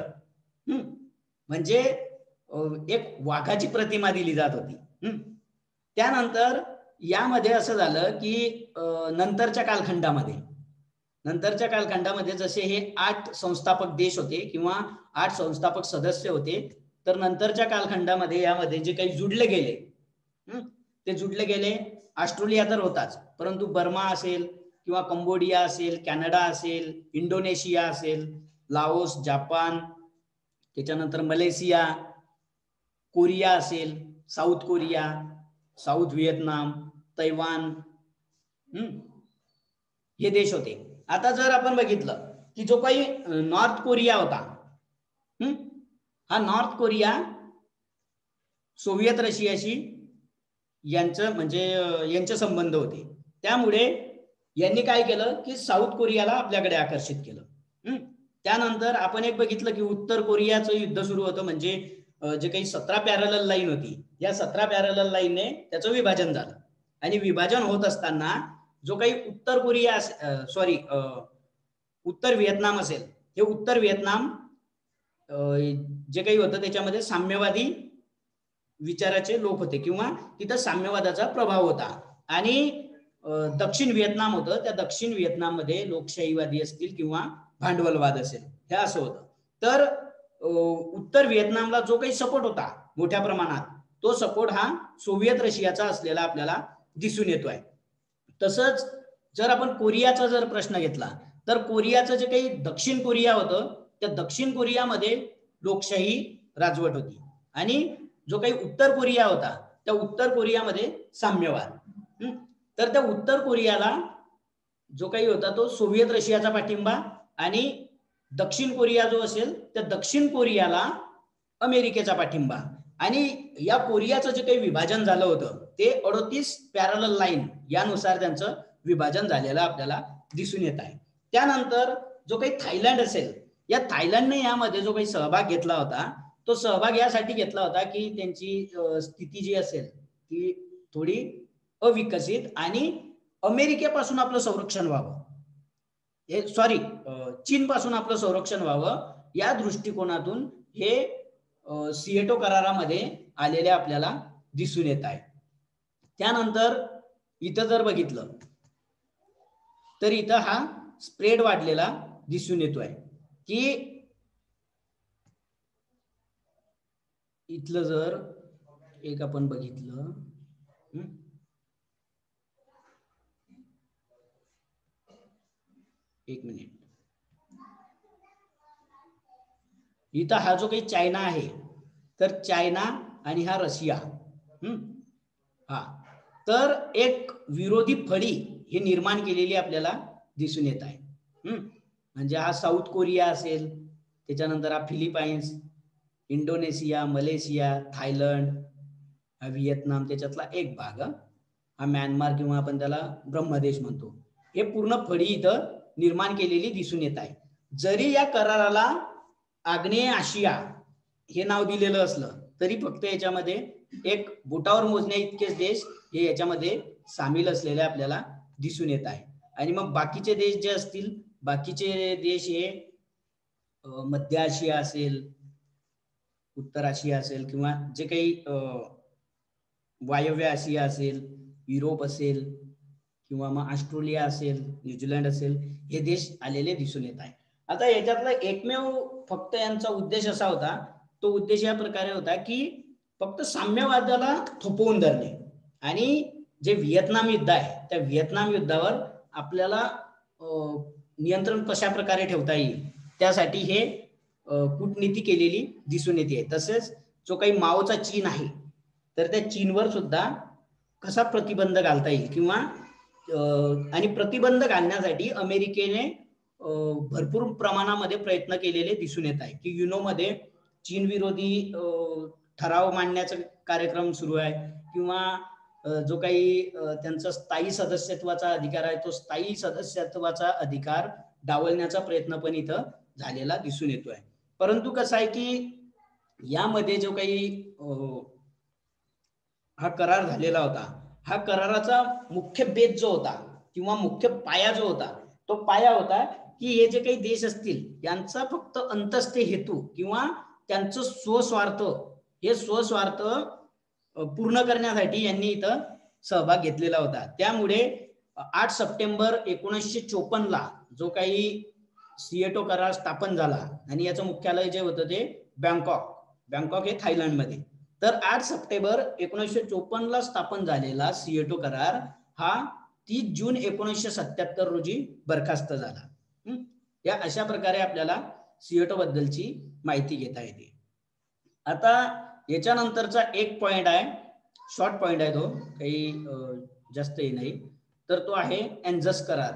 म्हणजे एक वाघाची प्रतिमा दिली जात होती. त्यानंतर यामध्ये असं झालं की नंतरच्या कालखंडामध्ये जसे हे 8 संस्थापक देश होते किंवा 8 संस्थापक सदस्य होते, तर नंतरच्या कालखंडामध्ये यामध्ये जे काही जुडले गेले, ते जुडले गेले. ऑस्ट्रेलिया तर होताच, परंतु बर्मा असेल किंवा कंबोडिया असेल, कॅनडा असेल, इंडोनेशिया असेल, लाओस, जपान, त्याच्यानंतर मलेशिया, कोरिया असेल, South Korea, South Vietnam, Taiwan, हे देश होते. आता जर आपण बघितलं की जो काही नॉर्थ कोरिया होता, हा नॉर्थ कोरिया सोव्हिएत रशियाशी यांचे संबंध होते. त्यामुळे यांनी काय केलं की साऊथ कोरियाला आपल्याकडे आकर्षित केलं. त्यानंतर आपण एक बघितलं की उत्तर कोरियाचं युद्ध सुरू होतं, म्हणजे जे काही 17 पॅरलल लाईन होती, या 17 पॅरलल लाईनने त्याचं विभाजन झालं. आणि विभाजन होत असताना जो काही उत्तर व्हिएतनाम असेल, हे उत्तर व्हिएतनाम जे काही होतं त्याच्यामध्ये साम्यवादी विचाराचे लोक होते किंवा तिथं साम्यवादाचा प्रभाव होता. आणि दक्षिण व्हिएतनाम होतं, त्या दक्षिण व्हिएतनाम मध्ये लोकशाहीवादी असतील किंवा भांडवलवाद असेल, हे असं होतं. तर उत्तर व्हिएतनामला जो काही सपोर्ट होता मोठ्या प्रमाणात, तो सपोर्ट हा सोव्हिएत रशियाचा असलेला आपल्याला दिसून येतोय. तसंच जर आपण कोरियाचा जर प्रश्न घेतला, तर कोरियाचं जे काही दक्षिण कोरिया होतं, त्या दक्षिण कोरियामध्ये लोकशाही राजवट होती. आणि जो काही उत्तर कोरिया होता, त्या उत्तर कोरियामध्ये साम्यवाद. तर त्या उत्तर कोरियाला जो काही होता तो सोव्हिएत रशियाचा पाठिंबा, आणि दक्षिण कोरिया जो असेल त्या दक्षिण कोरियाला अमेरिकेचा पाठिंबा. आणि या कोरियाचं जे काही विभाजन झालं होतं ते 38 पॅरलल लाईन यानुसार त्यांचं विभाजन झालेलं आपल्याला दिसून येत आहे. त्यानंतर जो काही थायलंड असेल, या थायलंडने यामध्ये जो काही सहभाग घेतला होता, तो सहभाग यासाठी घेतला होता की त्यांची स्थिती जी असेल ती थोडी अविकसित आणि अमेरिकेपासून आपलं संरक्षण व्हावं, चीन पासून आपलं संरक्षण व्हावं, या दृष्टिकोनातून हे सिएटो करारामध्ये आलेले आपल्याला दिसून येत आहे. त्यानंतर इथं जर बघितलं तर इथं हा स्प्रेड वाढलेला दिसून येतोय की इथलं जर एक आपण बघितलं एक मिनिट, इथं हा जो काही चायना आहे तर चायना आणि हा रशिया, हा, तर एक विरोधी फळी हे निर्माण केलेली आपल्याला दिसून येत आहे. म्हणजे हा साऊथ कोरिया असेल, त्याच्यानंतर हा फिलिपाईन्स, इंडोनेशिया, मलेशिया, थायलंड, हा व्हिएतनाम त्याच्यातला एक भाग, हा म्यानमार किंवा आपण त्याला ब्रह्मदेश म्हणतो, हे पूर्ण फळी इथं निर्माण केलेली दिसून येत आहे. जरी या कराराला आग्नेय आशिया हे नाव दिलेलं असलं तरी फक्त याच्यामध्ये एक बोटावर मोजण्या इतकेच देश हे याच्यामध्ये सामील असलेले आपल्याला दिसून येत आहे. आणि मग बाकीचे देश जे असतील, बाकीचे देश हे मध्य आशिया असेल, उत्तर आशिया असेल, किंवा जे काही वायव्य आशिया असेल, युरोप असेल, किंवा मग ऑस्ट्रेलिया असेल, न्यूझीलंड असेल, हे देश आलेले दिसून येत आहे. आता याच्यातला एकमेव फक्त यांचा उद्देश असा होता, तो उद्देश या प्रकारे होता की फक्त साम्यवादाला थोपवून धरणे आणि जे व्हिएतनाम युद्ध आहे त्या व्हिएतनाम युद्धावर आपल्याला नियंत्रण कशा प्रकारे ठेवता येईल त्यासाठी हे कूटनीती केलेली दिसून येते. तसेच जो काही माओचा चीन आहे तर त्या चीनवर सुद्धा कसा प्रतिबंध घालता येईल, किंवा आणि प्रतिबंध घालण्यासाठी अमेरिकेने भरपूर प्रमाणामध्ये प्रयत्न केलेले दिसून येत आहे. की युनो मध्ये चीन विरोधी ठराव मांडण्याचा कार्यक्रम सुरू आहे, किंवा जो काही त्यांचा स्थायी सदस्यत्वाचा अधिकार आहे तो स्थायी सदस्यत्वाचा अधिकार डावलण्याचा प्रयत्न पण इथं झालेला दिसून येतोय. परंतु कसं आहे की यामध्ये जो काही हा करार झालेला होता, हा कराराचा मुख्य बेस जो होता किंवा मुख्य पाया जो होता तो पाया होता की हे जे काही देश असतील यांचा फक्त अंतस्थ हेतू किंवा त्यांचं स्वस्वार्थ, हे स्वस्वार्थ पूर्ण करण्यासाठी यांनी इथं सहभाग घेतलेला होता. त्यामुळे 8 सप्टेंबर 1954 ला जो काही सिएटो करार स्थापन झाला आणि याचं मुख्यालय जे होतं ते बँकॉक हे थायलंडमध्ये. तर 8 सप्टेंबर 1954 ला स्थापन झालेला सिएटो करार हा 30 जून 1977 रोजी बरखास्त झाला. या अशा प्रकारे आपल्याला सिएटो बद्दलची माहिती घेता येते. आता याच्यानंतरचा एक पॉइंट आहे, शॉर्ट पॉइंट आहे, तो काही जास्त हे नाही, तर तो आहे एन्झस करार.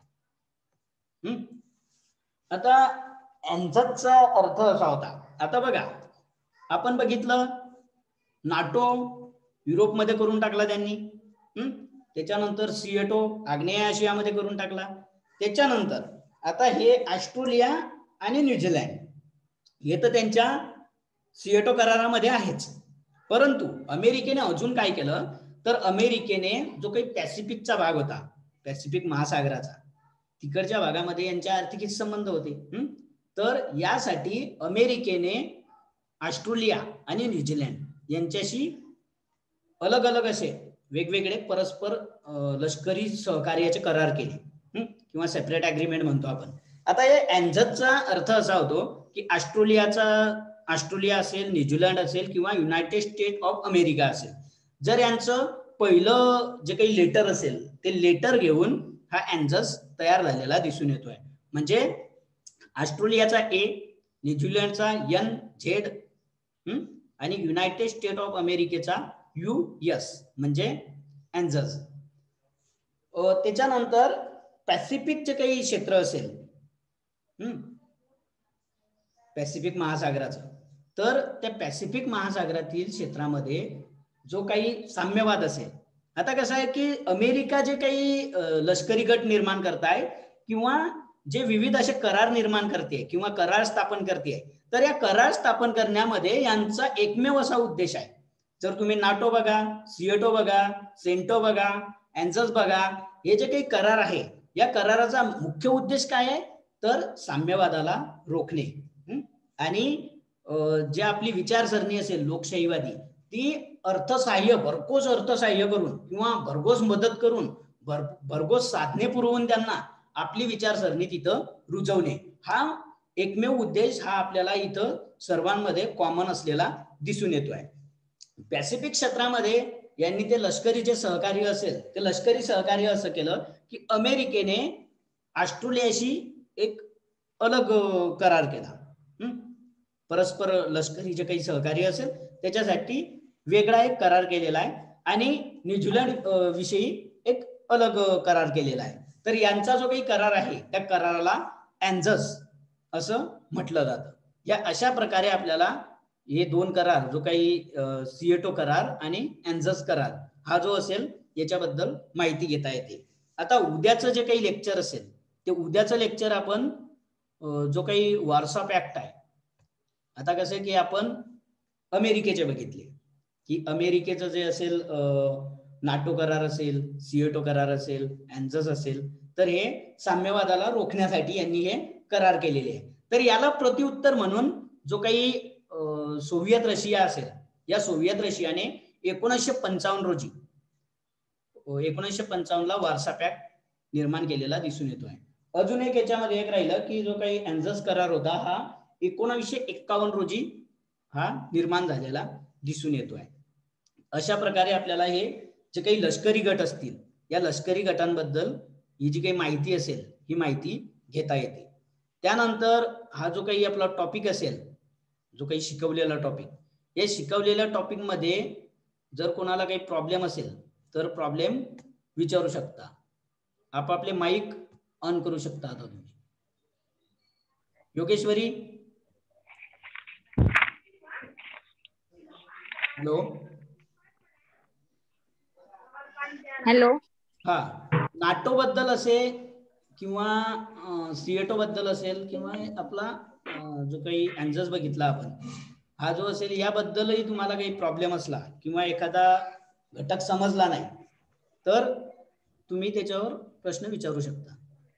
आता एन्झसचा अर्थ असा होता, आता बघा आपण बघितलं नाटो युरोपमध्ये करून टाकला त्यांनी, त्याच्यानंतर सिएटो आग्नेय आशियामध्ये करून टाकला, त्याच्यानंतर आता हे ऑस्ट्रेलिया आणि न्यूझीलंड हे तर त्यांच्या सिएटो करारामध्ये आहेच. परंतु अमेरिकेने अजून काय केलं तर अमेरिकेने जो काही पॅसिफिकचा भाग होता, पॅसिफिक महासागराचा, तिकडच्या भागामध्ये यांच्या आर्थिक संबंध होते. तर यासाठी अमेरिकेने ऑस्ट्रेलिया आणि न्यूझीलंड यांच्याशी अलग अलग असे वेगवेगळे परस्पर लष्करी सहकार्याचे करार केले, किंवा सेपरेट अग्रीमेंट म्हणतो आपण. आता हे एन्झसचा अर्थ असा होतो की ऑस्ट्रेलिया असेल, न्यूझीलंड असेल, किंवा युनायटेड स्टेट ऑफ अमेरिका असेल, जर यांचं पहिलं जे काही लेटर असेल ते लेटर घेऊन हा एन्झस तयार झालेला दिसून येतोय. म्हणजे ऑस्ट्रेलियाचा ए, न्यूझीलंडचा NZ आणि युनायटेड स्टेट ऑफ अमेरिकेचा US म्हणजे एन्झस. त्याच्यानंतर पॅसिफिकचे काही क्षेत्र असेल, पॅसिफिक महासागराचं, तर त्या पॅसिफिक महासागरातील क्षेत्रामध्ये जो काही साम्यवाद असेल, आता कसं आहे की अमेरिका जे काही लष्करी गट निर्माण करताय किंवा जे विविध असे करार निर्माण करते किंवा करार स्थापन करते, तर या करार स्थापन करण्यामध्ये यांचा एकमेव असा उद्देश आहे. जर तुम्ही नाटो बघा, सिएटो बघा, सेंटो बघा, एन्झस बघा, हे जे काही करार आहे या कराराचा मुख्य उद्देश काय आहे तर साम्यवादाला रोखणे आणि जे आपली विचारसरणी असेल लोकशाहीवादी ती अर्थसहाय्य, भरघोस अर्थसहाय्य करून किंवा भरघोस मदत करून, भरघोस साधने पुरवून त्यांना आपली विचारसरणी तिथं रुजवणे, हा एकमेव उद्देश हा आपल्याला इथं सर्वांमध्ये कॉमन असलेला दिसून येतोय. पॅसिफिक क्षेत्रामध्ये यांनी ते लष्करी जे सहकार्य असेल ते लष्करी सहकार्य असं केलं की अमेरिकेने ऑस्ट्रेलियाशी एक अलग करार केला. परस्पर लष्करी जे काही सहकार्य असेल त्याच्यासाठी वेगळा एक करार केलेला आहे आणि न्यूझीलंड विषयी एक अलग करार केलेला आहे. तर यांचा जो काही करार आहे त्या कराराला अँझस असं म्हटलं जातं. या अशा प्रकारे आपल्याला हे दोन करार, जो काही सिएटो करार आणि अँझस करार हा जो असेल याच्याबद्दल माहिती घेता येते. आता उद्याचं जे काही लेक्चर असेल ते उद्याचं लेक्चर आपण जो काही वारसा पॅक्ट आहे, आता कसं की आपण अमेरिकेचे बघितले की अमेरिकेचं जे असेल नाटो करार असेल, सिएटो करार असेल, अँझस असेल, तर हे साम्यवादाला रोखण्यासाठी यांनी हे करार केलेले आहे. तर याला प्रत्युत्तर म्हणून जो काही सोव्हिएत रशिया असेल, या सोव्हिएत रशियाने 1955 रोजी 1955 ला वारसा पॅक्ट निर्माण केलेला दिसून येतोय. अजून एक याच्यामध्ये एक राहिलं की जो काही अँझस करार होता हा 1951 रोजी हा निर्माण झालेला दिसून येतोय. अशा प्रकारे आपल्याला हे जे काही लष्करी गट असतील या लष्करी गटांबद्दल ही जी काही माहिती असेल ही माहिती घेता येते. त्यानंतर हा जो काही आपला टॉपिक असेल, जो काही शिकवलेला टॉपिक, या शिकवलेल्या टॉपिक मध्ये जर कोणाला काही प्रॉब्लेम असेल तर प्रॉब्लेम विचारू शकता. आपापले माईक ऑन करू शकता. आता तुम्ही योगेश्वरी, हॅलो हॅलो. हा, नाटो बद्दल असेल किंवा सिएटो बद्दल असेल किंवा आपला जो काही अँझस बघितला आपण हा जो असेल याबद्दलही तुम्हाला काही प्रॉब्लेम असला किंवा एखादा घटक समजला नाही तर तुम्ही त्याच्यावर प्रश्न विचारू शकता.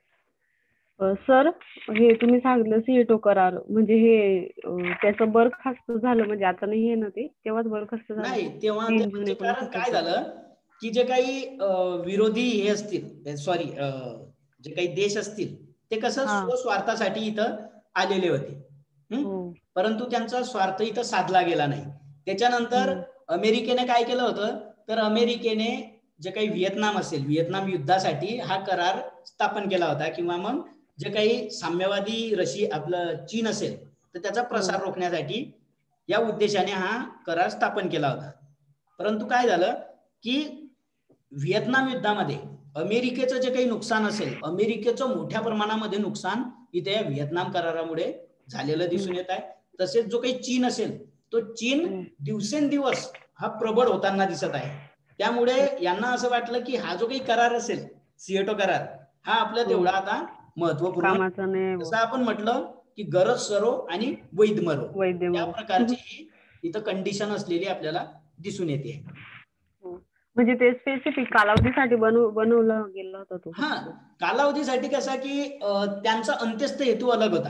सर, हे तुम्ही सांगितलं सिएटो करार म्हणजे हे त्याचं बरखास्त झालं म्हणजे आता नाही आहे ना, ते तेव्हाच बरखास्त झालं नाही, का? तेव्हा ते 3 जून म्हणजे कारण 1970 काय झालं की जे काही विरोधी हे असतील, सॉरी जे काही देश असतील ते कसं हा. स्वस्वार्थासाठी इथं आलेले होते. हो. परंतु त्यांचा स्वार्थ इथं साधला गेला नाही. त्याच्यानंतर अमेरिकेने काय केलं होतं, तर अमेरिकेने जे काही व्हिएतनाम असेल, व्हिएतनाम युद्धासाठी हा करार स्थापन केला होता किंवा मग जे काही साम्यवादी आपलं चीन असेल तर त्याचा प्रसार रोखण्यासाठी या उद्देशाने हा करार स्थापन केला होता. परंतु काय झालं की व्हिएतनाम युद्धामध्ये अमेरिकेचं जे काही नुकसान असेल, अमेरिकेचं मोठ्या प्रमाणामध्ये नुकसान इथे या व्हिएतनाम करारामुळे झालेलं दिसून येत आहे. तसेच जो काही चीन असेल तो चीन दिवसेंदिवस हा प्रबळ होताना दिसत आहे. त्यामुळे यांना असं वाटलं की हा जो काही करार असेल सिएटो करार हा आपल्या तेवढा आता महत्वपूर्ण, कामाचा नाही. जसं आपण म्हटलं की गरज सरो आणि वैध मरो, वैद्य त्या मरो. प्रकारची ही इथं कंडिशन असलेली आपल्याला दिसून येते. म्हणजे ते स्पेसिफिक कालावधीसाठी बनवलं गेलं होतं तो हा, फक्त. कालावधीसाठी कसा की त्यांचा अंत्यस्थ हेतू अलग होता.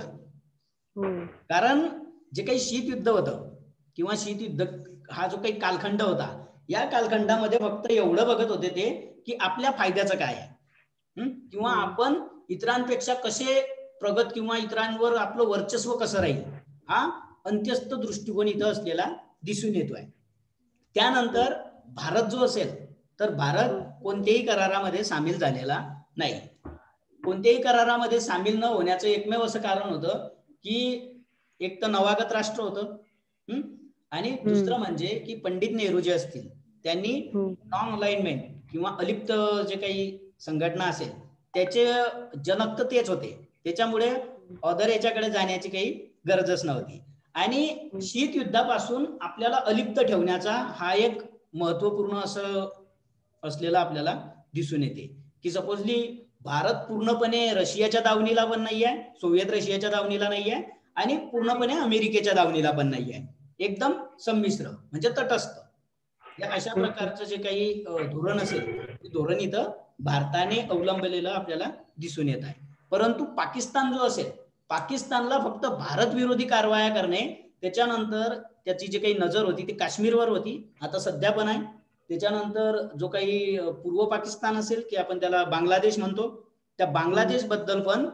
कारण जे काही शीत युद्ध होतं किंवा शीत युद्ध हा जो काही कालखंड होता या कालखंडामध्ये फक्त एवढं बघत होते ते की आपल्या फायद्याचं काय आहे किंवा आपण इतरांपेक्षा कसे प्रगत किंवा इतरांवर आपलं वर्चस्व कसं राहील हा अंत्यस्थ दृष्टिकोन इथं असलेला दिसून येतोय. त्यानंतर भारत जो असेल तर भारत कोणत्याही करारामध्ये सामील झालेला नाही. कोणत्याही करारामध्ये सामील न होण्याचं एकमेव असं कारण होतं की एक तर नवागत राष्ट्र होतं आणि दुसरं म्हणजे की पंडित नेहरू जे असतील त्यांनी नॉन अलाइनमेंट किंवा अलिप्त जे काही संघटना असेल त्याचे जनक तर तेच होते. त्याच्यामुळे अदर याच्याकडे जाण्याची काही गरजच नव्हती. आणि शीत युद्धापासून आपल्याला अलिप्त ठेवण्याचा हा एक महत्वपूर्ण असं असलेला आपल्याला दिसून येते की सपोजली भारत पूर्णपणे रशियाच्या दावणीला पण नाहीये, सोव्हिएत रशियाच्या दावणीला नाहीये आणि पूर्णपणे अमेरिकेच्या दावणीला पण नाहीये, एकदम संमिश्र म्हणजे तटस्थ. या अशा प्रकारचं जे काही धोरण असेल ते धोरण इथं भारताने अवलंबलेलं आपल्याला दिसून येत आहे. परंतु पाकिस्तान जो असेल, पाकिस्तानला फक्त भारत विरोधी कारवाया करणे, त्याच्यानंतर त्याची जी काही नजर होती ती काश्मीरवर होती, आता सध्या पण आहे. त्याच्यानंतर जो काही पूर्व पाकिस्तान असेल की आपण त्याला बांगलादेश म्हणतो, त्या बांगलादेश बद्दल पण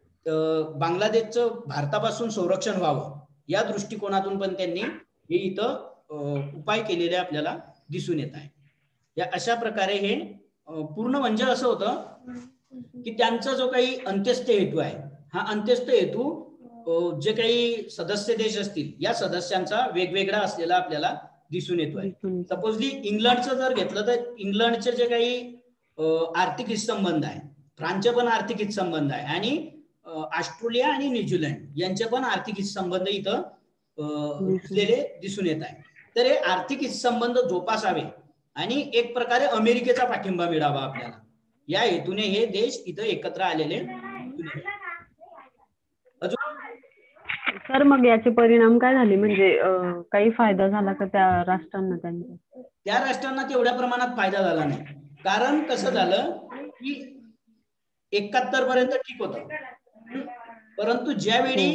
बांगलादेशचं भारतापासून संरक्षण व्हावं या दृष्टिकोनातून पण त्यांनी हे इथं उपाय केलेले आपल्याला दिसून येत आहे. या अशा प्रकारे हे पूर्ण म्हणजे असं होतं की त्यांचा जो काही अंत्यस्थ हेतू आहे हा अंत्यस्थ हेतू जे काही सदस्य देश असतील या सदस्यांचा वेगवेगळा असलेला आपल्याला दिसून येतोय. सपोजली इंग्लंडचं जर घेतलं तर इंग्लंडचे जे काही आर्थिक हितसंबंध आहे, फ्रान्सचे पण आर्थिक हितसंबंध आहे आणि ऑस्ट्रेलिया आणि न्यूझीलंड यांचे पण आर्थिक हितसंबंध इथं रुजलेले दिसून येत आहे. तर हे आर्थिक हितसंबंध जोपासावे आणि एक प्रकारे अमेरिकेचा पाठिंबा मिळावा आपल्याला, या हेतूने हे देश इथं एकत्र आलेले. सर मग याचे परिणाम काय झाले, म्हणजे काही फायदा झाला का त्या राष्ट्रांना? त्या राष्ट्रांना तेवढ्या प्रमाणात फायदा झाला नाही. कारण कसं झालं की 71 पर्यंत ठीक होतं, परंतु ज्यावेळी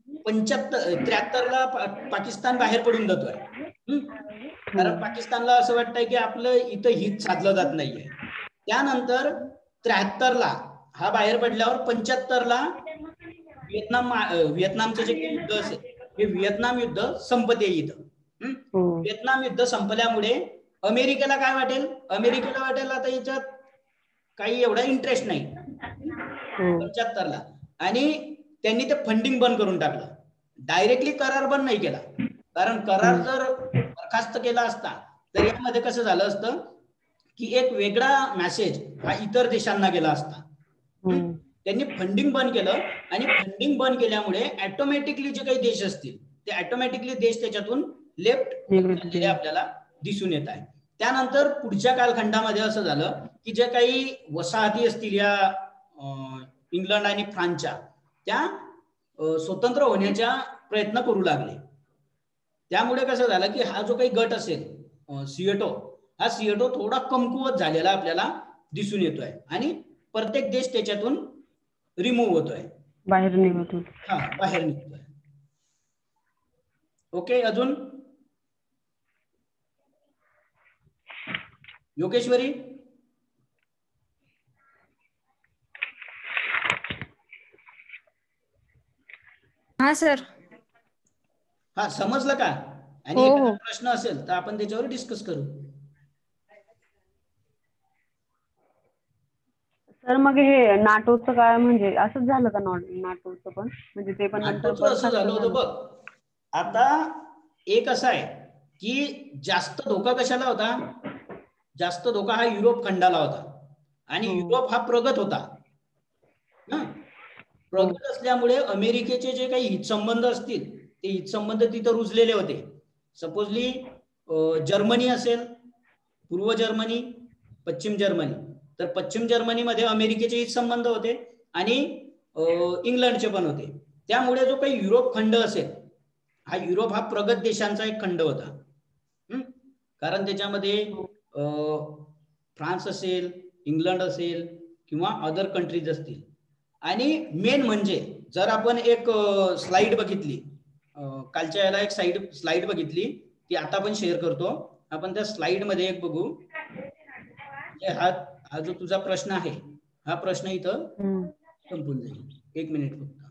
73ला पाकिस्तान बाहेर पडून जातोय, कारण पाकिस्तानला असं वाटतंय की आपलं इथं हित साधलं जात नाहीये. त्यानंतर 73ला हा बाहेर पडल्यावर 75ला व्हिएतनामचं जे काही युद्ध असेल हे व्हिएतनाम युद्ध संपते इथं. व्हिएतनाम युद्ध संपल्यामुळे अमेरिकेला काय वाटेल, अमेरिकेला वाटेल आता याच्यात काही एवढा इंटरेस्ट नाही 75ला, आणि त्यांनी ते फंडिंग बंद करून टाकलं. डायरेक्टली करार बंद नाही केला, कारण करार जर बरखास्त केला असता तर यामध्ये कसं झालं असतं की एक वेगळा मेसेज हा इतर देशांना गेला असता. त्यांनी फंडिंग बंद केलं आणि फंडिंग बंद केल्यामुळे ऑटोमॅटिकली जे काही देश असतील ते ऑटोमॅटिकली देश त्याच्यातून लेफ्ट आपल्याला दिसून येत आहे. त्यानंतर पुढच्या कालखंडामध्ये असं झालं की जे काही वसाहती असतील या इंग्लंड आणि फ्रान्सच्या, त्या स्वतंत्र होण्याचा प्रयत्न करू लागले. त्यामुळे कसं झालं की हा जो काही गट असेल सिएटो, हा सिएटो थोडा कमकुवत झालेला आपल्याला दिसून येतोय आणि प्रत्येक देश त्याच्यातून रिमूव्ह होतोय, बाहेर निघतोय. हा बाहेर निघतोय. ओके, अजून योगेश्वरी? हा सर. हा समजलं का? आणि एखादा प्रश्न असेल तर आपण त्याच्यावर डिस्कस करू. सर मग हे नाटोचं काय, म्हणजे असंच झालं का नाटोचं पण, म्हणजे ते पण नंतर असं झालं होतं बघ. आता एक असं आहे की जास्त धोका कशाला होता, जास्त धोका हा युरोप खंडाला होता आणि युरोप हा प्रगत होता. प्रगत असल्यामुळे अमेरिकेचे जे काही हितसंबंध असतील ते हितसंबंध तिथं रुजलेले होते. सपोजली जर्मनी असेल, पूर्व जर्मनी, पश्चिम जर्मनी, तर पश्चिम जर्मनीमध्ये अमेरिकेचे हितसंबंध होते आणि इंग्लंडचे पण होते. त्यामुळे जो काही युरोप खंड असेल, हा युरोप हा प्रगत देशांचा एक खंड होता. कारण त्याच्यामध्ये फ्रान्स असेल, इंग्लंड असेल किंवा अदर कंट्रीज असतील. आणि मेन म्हणजे जर आपण एक स्लाइड बघितली, कालच्या याला एक स्लाइड बघितली, ती आता आपण शेअर करतो. आपण त्या स्लाइड मध्ये एक बघू. हा जो तुझा प्रश्न आहे, हा प्रश्न इथं संपून जाईल. एक मिनिट फक्त.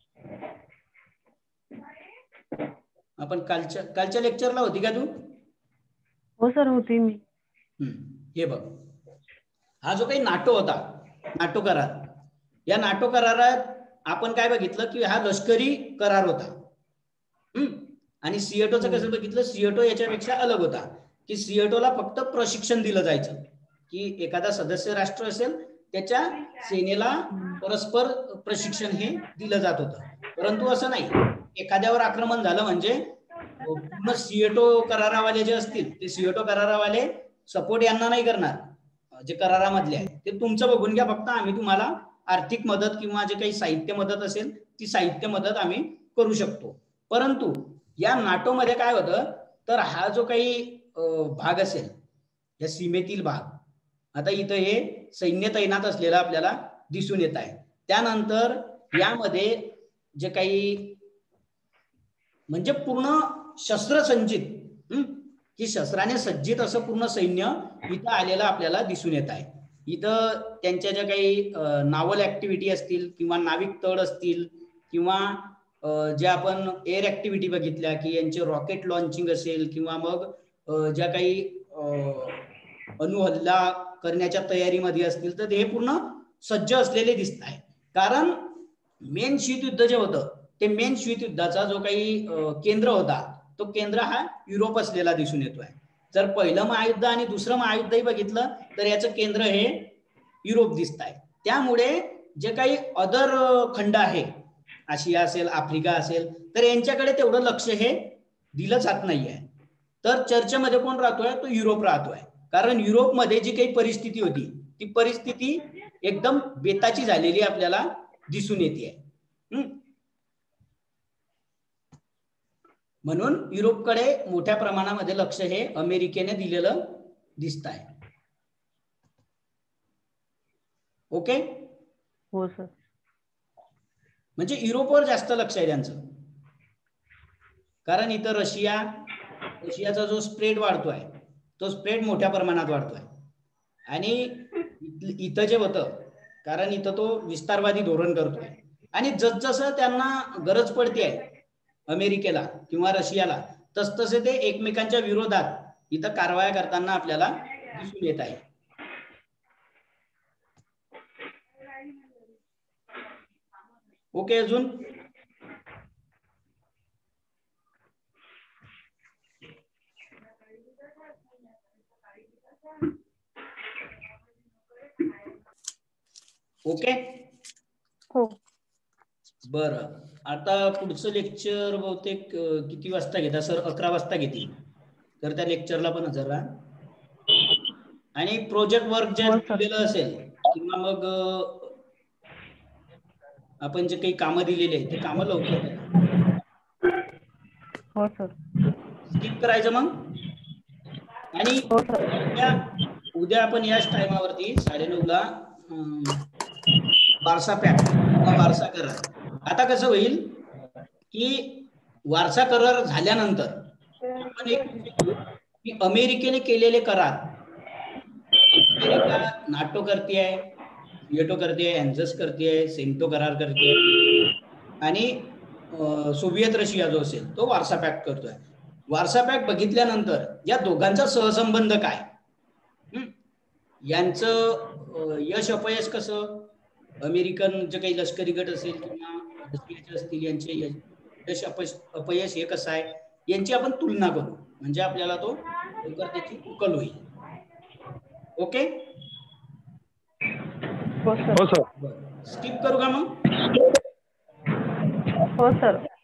आपण कालच्या लेक्चरला होती का तू? हो सर, होती मी. हे बघ, हा जो काही नाटो होता, नाटो करार, या नाटो करारात आपण काय बघितलं की हा लष्करी करार होता. आणि सिएटोचं कसं बघितलं, सिएटो याच्यापेक्षा अलग होता की सिएटोला फक्त प्रशिक्षण दिलं जायचं, की एखादा सदस्य राष्ट्र असेल त्याच्या सेनेला परस्पर प्रशिक्षण हे दिलं जात होतं. परंतु असं नाही, एखाद्यावर आक्रमण झालं म्हणजे पूर्ण सिएटो करारावाले जे असतील ते सिएटो करारावाले सपोर्ट यांना नाही करणार, जे करारामधले आहे ते तुमचं बघून घ्या, फक्त आम्ही तुम्हाला आर्थिक मदत किंवा जे काही साहित्य मदत असेल ती साहित्य मदत आम्ही करू शकतो. परंतु या नाटो मध्ये काय होतं, तर हा जो काही भाग असेल, या सीमेतील भाग, आता इथं हे सैन्य तैनात असलेलं आपल्याला दिसून येत आहे. त्यानंतर यामध्ये जे काही म्हणजे पूर्ण शस्त्रसंचित, की शस्त्राने सज्जित असं पूर्ण सैन्य इथं आलेलं आपल्याला दिसून येत आहे. इथं त्यांच्या ज्या काही नावल ऍक्टिव्हिटी असतील किंवा नाविक तळ असतील किंवा ज्या आपण एअर ऍक्टिव्हिटी बघितल्या की यांचे रॉकेट लॉन्चिंग असेल किंवा मग ज्या काही अणुहल्ला करण्याच्या तयारीमध्ये असतील, तर हे पूर्ण सज्ज असलेले दिसत आहे. कारण मेन शीतयुद्ध जे होतं ते मेन शीतयुद्धाचा जो काही केंद्र होता तो केंद्र हा युरोप असलेला दिसून येतोय. जर पहिलं महायुद्ध आणि दुसरं महायुद्धही बघितलं तर याचं केंद्र हे युरोप दिसत आहे. त्यामुळे जे काही अदर खंड आहे, आशिया असेल, आफ्रिका असेल, तर यांच्याकडे तेवढं लक्ष हे दिलं जात नाहीये. तर चर्चेमध्ये कोण राहतोय? तो युरोप राहतोय. कारण युरोपमध्ये जी काही परिस्थिती होती ती परिस्थिती एकदम बेताची झालेली आपल्याला दिसून येते. म्हणून युरोपकडे मोठ्या प्रमाणामध्ये लक्ष हे अमेरिकेने दिलेलं दिसत आहे. ओके. हो सर. म्हणजे युरोपवर जास्त लक्ष आहे त्यांचं. कारण इथं रशियाचा जो स्प्रेड वाढतोय तो स्प्रेड मोठ्या प्रमाणात वाढतोय. आणि इथं जे होतं, कारण इथं तो विस्तारवादी धोरण करतोय आणि जसजसं त्यांना गरज पडते आहे अमेरिकेला किंवा रशियाला, तसतसे ते एकमेकांच्या विरोधात इथं कारवाया करताना आपल्याला दिसून येत आहे. ओके. अजून ओके. हो. बरं, आता पुढचं लेक्चर बहुतेक किती वाजता घेता सर? 11 वाजता घेतील. तर त्या लेक्चरला पण हजर राहा. आणि प्रोजेक्ट वर्क जे दिलेलं असेल किंवा मग आपण जे काही कामं दिलेली आहेत ते कामं लवकर करा. हो सर. स्किप करायचं मग. आणि उद्या आपण याच टायमावरती 9:30ला वारसा पॅक किंवा वारसा करार. आता कसं होईल की वारसा करार झाल्यानंतर आपण एक घेऊ की अमेरिकेने केलेले करार. अमेरिका नाटो करते, सिएटो करते, अँझस करते, सेंटो करार करते आणि सोव्हिएत रशिया जो असेल तो वारसा पॅक्ट करतोय. वारसा पॅक्ट बघितल्यानंतर या दोघांचा सहसंबंध काय, यांचं यश अपयश कसं, अमेरिकन जे काही लष्करी गट असेल किंवा रशियाचे असतील यांचे यश अपयश हे कसं आहे यांची आपण तुलना करू. म्हणजे आपल्याला तो लवकर त्याची उकल होईल. ओके. हो सर. स्किप करू का मग? हो सर.